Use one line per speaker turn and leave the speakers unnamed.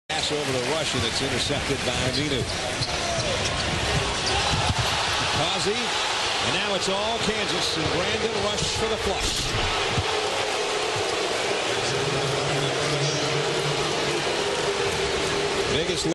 Pass over to Rush, and it's intercepted by Aminu. Causey, and now it's all Kansas, and Brandon Rush for the flush. Biggest